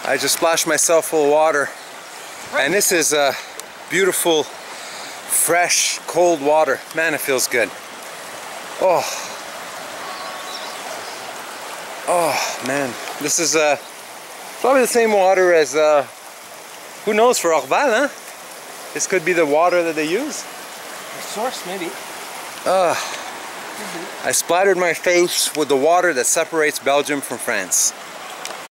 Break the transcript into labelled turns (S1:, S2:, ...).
S1: I just splashed myself full of water, and this is beautiful, fresh, cold water. Man, it feels good. Oh, oh man, this is probably the same water as who knows, for Orval, huh? This could be the water that they use.
S2: The source, maybe.
S1: I splattered my face with the water that separates Belgium from France.